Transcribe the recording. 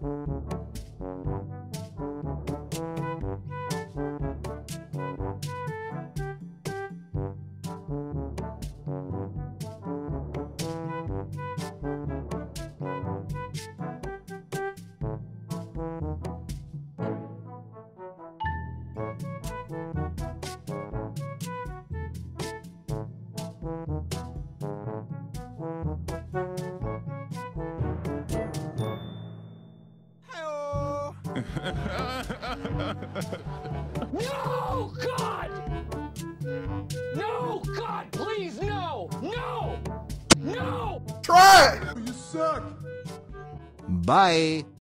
No, God! No, God, please, no! No! No! Try it! You suck! Bye.